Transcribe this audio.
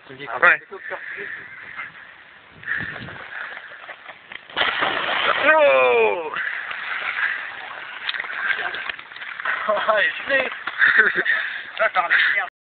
Ouais. Oh. Ah, je l'ai. Là, t'as la merde.